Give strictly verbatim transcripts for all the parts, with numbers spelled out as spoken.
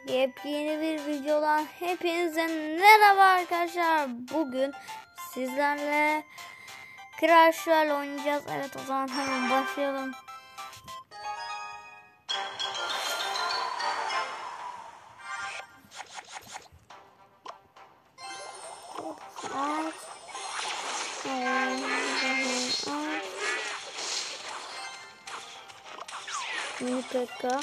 Yepyeni bir videodan hepinize merhaba arkadaşlar. Bugün sizlerle Crash Royale oynayacağız. Evet, o zaman hemen başlayalım. Mini Pekka.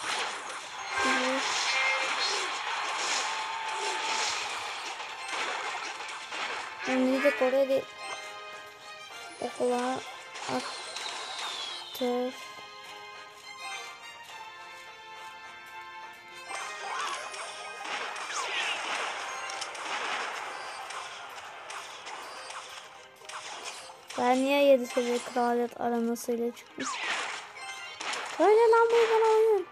Mini de Kore'de okula attır. Ben niye yedi seviye kraliyet aramasıyla çıkmış? Söyle lan, bu bana oyun.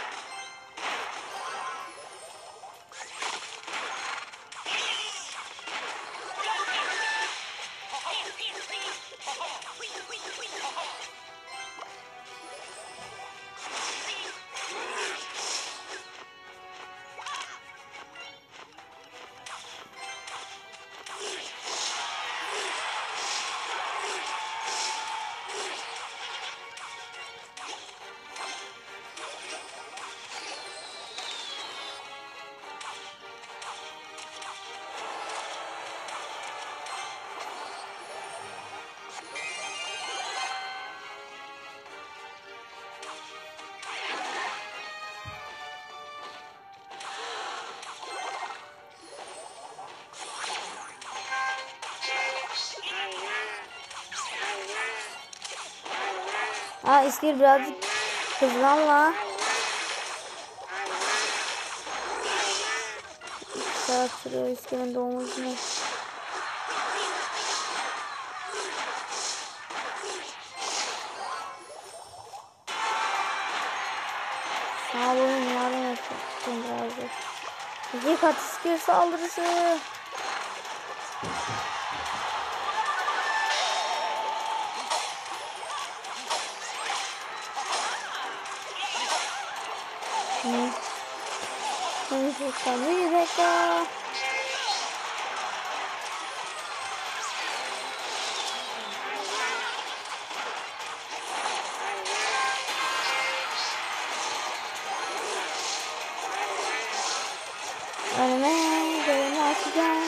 Aa, İskir birazcık hızlanma. Saat sürüyor İskir'in doğmasına. Sağ olun, yardım ettim birazcık. İki kat İskir saldırısı. Mini Pekka, Mini Pekka. Önüme geleni atacağım.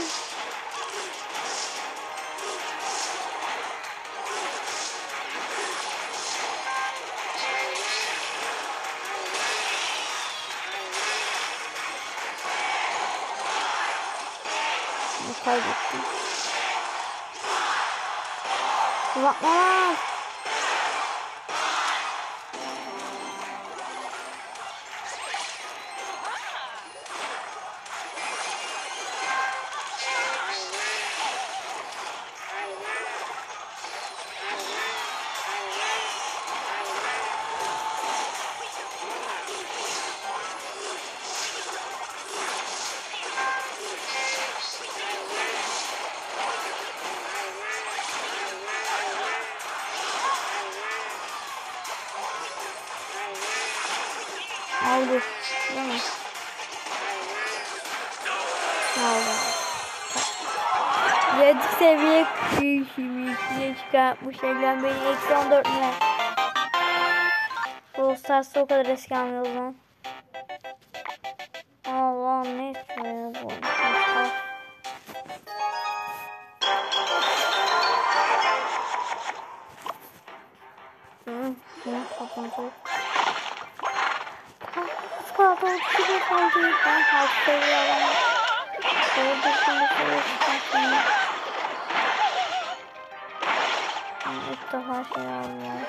Kaybettim. Uzatmalar. Aldı. Değil mi? Aldı. yedi seviye kıyışımı çıkartmış. Ekran beni eksi on dört ne? Brawl Stars'ta o kadar eski almıyor o zaman. Allah'ım, ne istiyor bu? Hı, hı, kapanacak. Pardon, size kaldı. Ben halk seviyorum. Orada şimdi seviyorum. Ben ilk defa şey aldım.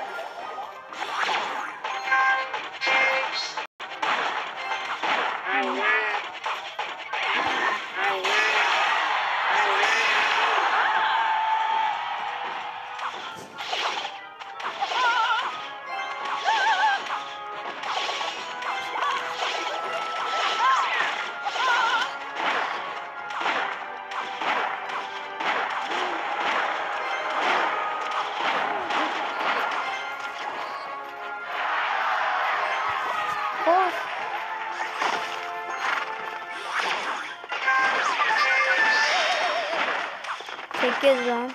kez lan.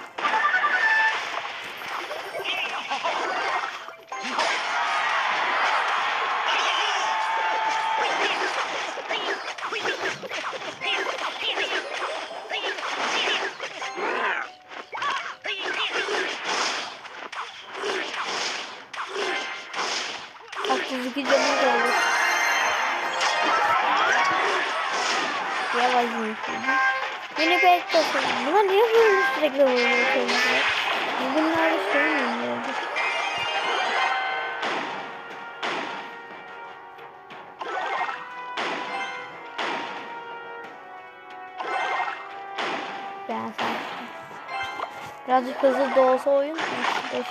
otuz iki canım kaldı. Yavaş yavaş. Yine pek bakalım. Buna niye böyle sürekli vuruyor? Bunlar da şey mi oldu? Ben sen. Birazcık hızlı da olsa oyun. beş.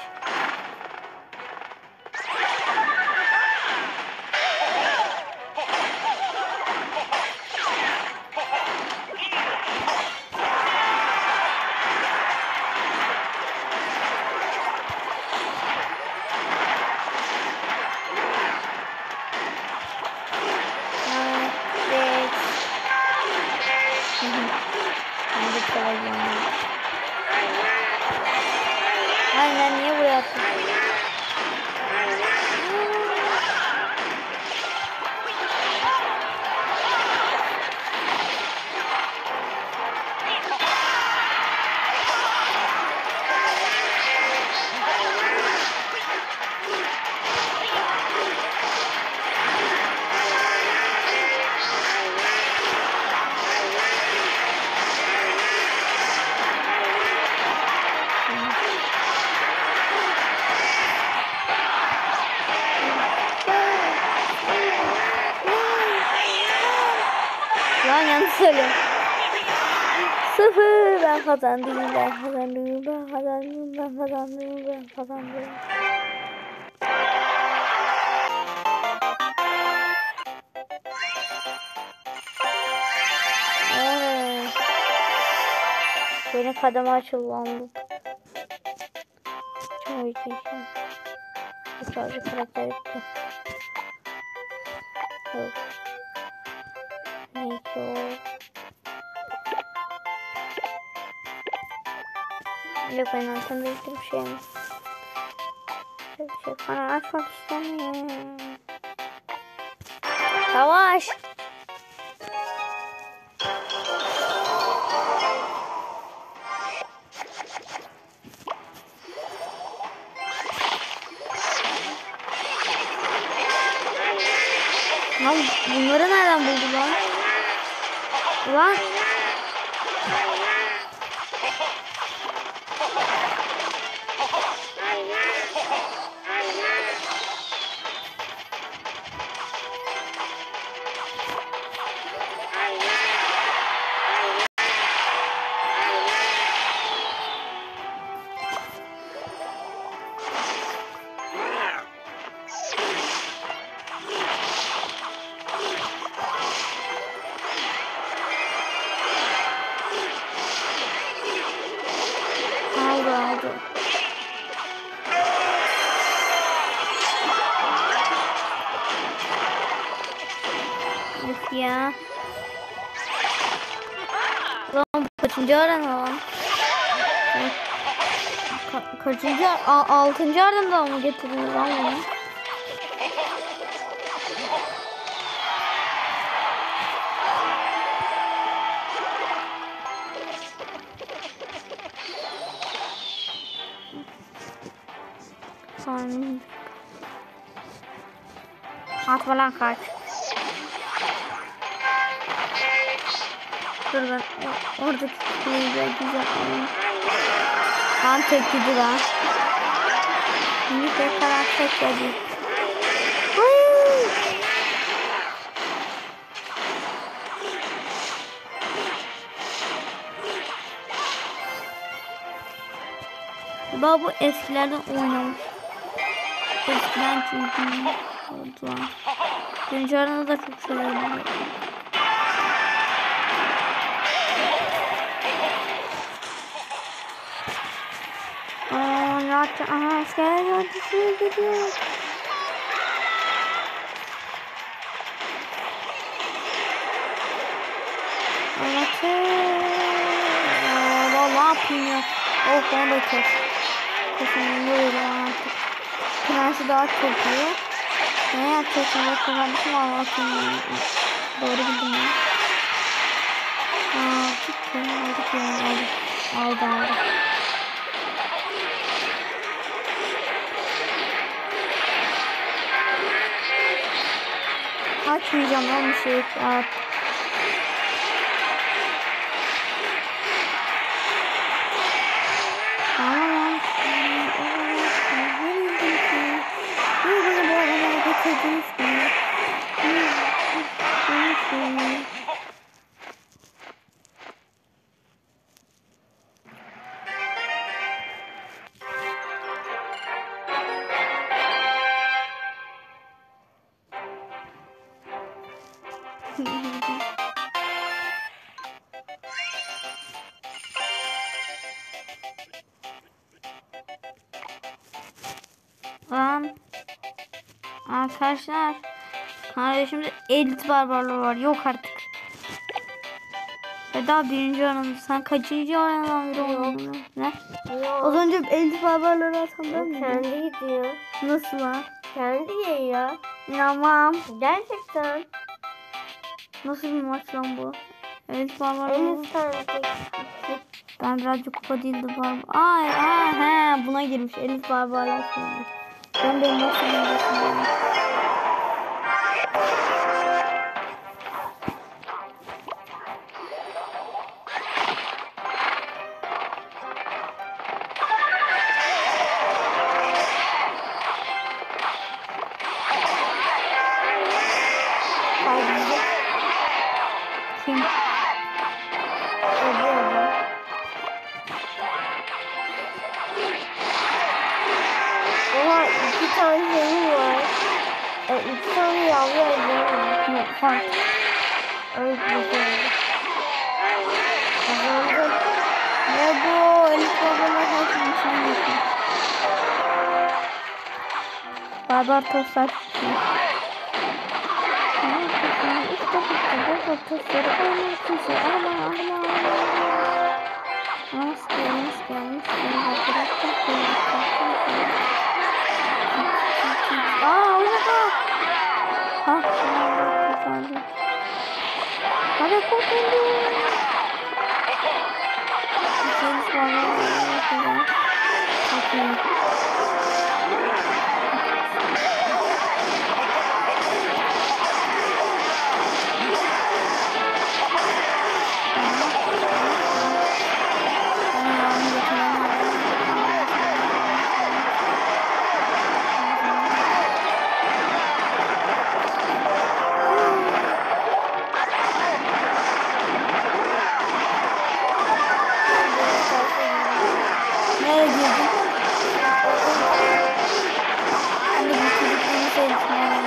Aynen niye buraya attın? Lan yanlış söylüyorum. Sıfır. Ben kazandım. Ben kazandım. Ben kazandım. Ben kazandım. Ben kazandım. Evet. Benim kademe açıldı. Çok iyi. Bu çocuk karakter etti. Yok. Neyse o. Yok ben altında bir şey mi? Bir şey bana açmak istemiyorum. Savaş. Lan bunları nereden buldu lan? Lan. Aldı aldı. Of ya. Lan kaçıncı aran lan? Ka kaçıncı a altıncı aramda mı getirdiniz lan bunu? Son. Atma lan kaç. Dur ben oradaki güzel güzel. Lan tek gidi lan. Şimdi tekrar tek gidi. Baba bu eskilerden oynamış. Eskiden çünkü oldu. Güncel da çok seviyorum. Aa, zaten aha asker gördüğünü gidiyor. Anlatır. Aa, ne yapayım ya? Oh onu da kes. Kesin böyle artık. Prensi daha çok iyi. Ne yapacaksın? Bakın ben bütün anlatayım. Doğru bildim ya. Aldık ya aldık ya aldık. Aldı aldı. Açmayacağım lan bir şey. At. Tamam. Niye bana bu adamları getirdiniz ki? Lan arkadaşlar kardeşimde elit barbarlar var yok artık. Ve daha birinci oranı. Sen kaçıncı orandan biri oldun? Ne? Yok. Az önce elit barbarları atan ben miydim? Kendi gidiyor. Nasıl lan? Kendi yiyor. İnanmam. Gerçekten. Nasıl bir maç lan bu? Elit barbarlar. En üst tane tek. Ben birazcık kupa değildi barbar. Ay ay he buna girmiş elit barbarlar şimdi. Ben benim nasıl bilmiyorum. Kim? Oha iki tane şeyim var. E, iki tane yavru ejderim var. Fark. Öyle bir şey. Kazandım. Ne bu? Elit barbarlar kalsın sen geçin. Barbar tostlar çıkıyor. İşte bu barbar tostları olmaz kimse. Ama ama ama. Nasıl gelmiş gelmiş. Aaa oynadı. Ha şimdi hadi kurtuldu. Biz bana çok iyi. Nereye girdin? Hani bu çocukluğunu sevdim.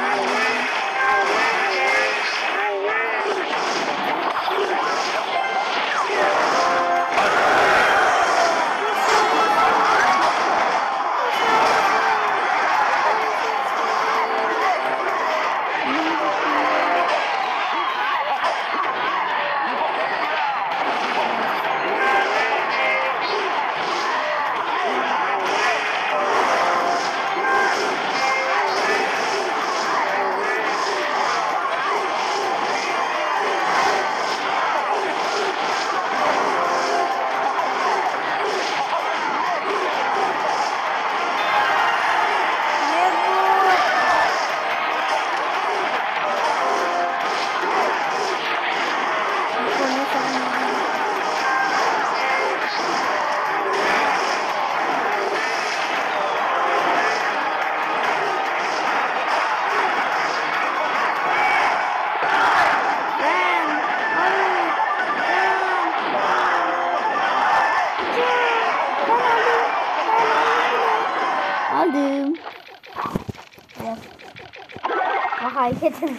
Aldım. Yap. Bak hareketin.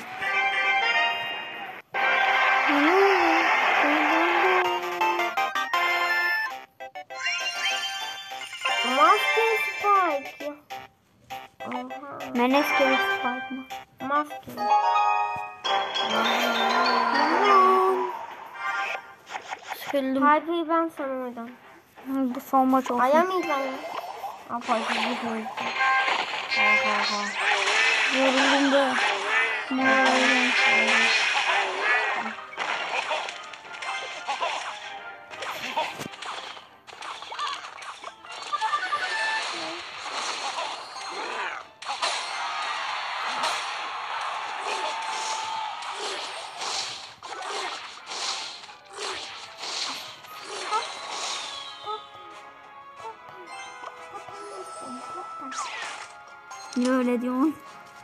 Maske Spike. Oha. Meneskeli Spike mı? Maske. Sıkıldım. Harbiyi ben sana oynadım. Bu son maç olsun. Ayamayacağım. Apaçık bir Yoruldum da. Moralim. Niye öyle diyorsun?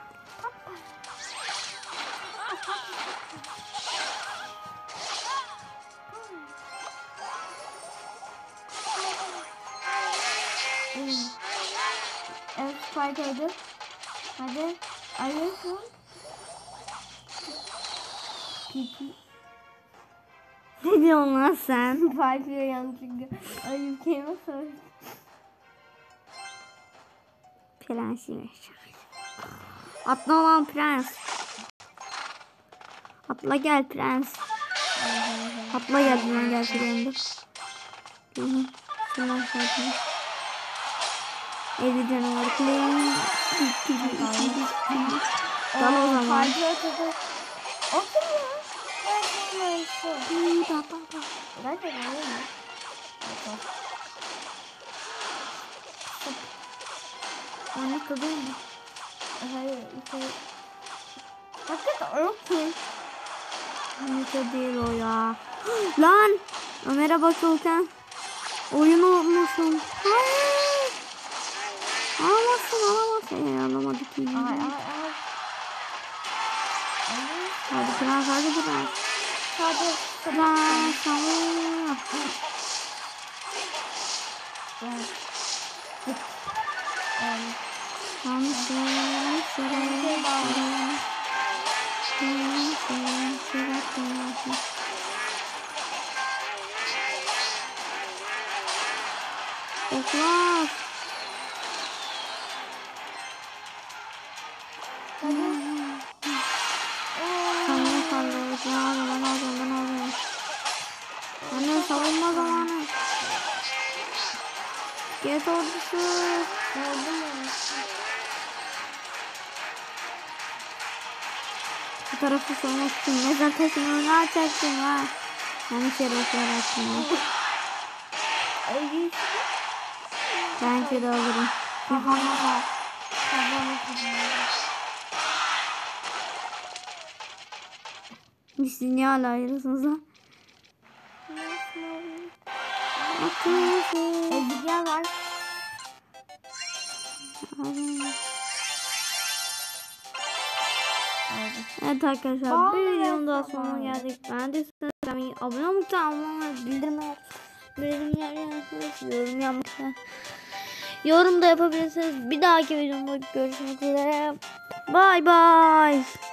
Evet, Spike hadi. Hadi. Ayıyorsun. Peki. Ne diyorsun lan sen? Spike'ı yanlışlıkla. Ayıp kelime söyledim. Prensiymiş. Atla lan prens. Atla gel prens. Atla gel lan gel şuraya. Şundan sonra. Evli canavar kuleyim. Dal o zaman. Spike'ı atadı. O kim ya? Ben neyse. İyi bak bak bak. Gerçekten öyle mi? Anne kadın mı? Hayır. Şey... Hakikaten o kim? Anne değil o ya. Lan! Ömer'e bakıyorken oyunu unutmuşum. Hayır! Alamazsın alamazsın. Ya, alamadık ki. Ay ay ay. Hadi prens hadi prens. Hadi. Prens tamam. Oklar. Sanırım sallıyor. Ben alacağım, ben alacağım, ben alacağım. Anne savunma zamanı. Get ordusu. Oldu mu? Bu tarafı savunmak için mezar taşını ne açacaksın ha? Yani şerefler açtım ha. Ay. Bence de alırım. Kafama bak. Kafama Siz niye hala ayrısınız lan? Akılsız. Ezgi'ye var. Evet arkadaşlar Bağlı bir videonun daha ve sonuna bağlı. geldik. Beğendiyseniz beğenmeyi, abone olmayı, abone bildirimler bildirimler yapmayı, yorum yapmayı, yorum da yapabilirsiniz. Bir dahaki videomda görüşmek üzere. Bye bye.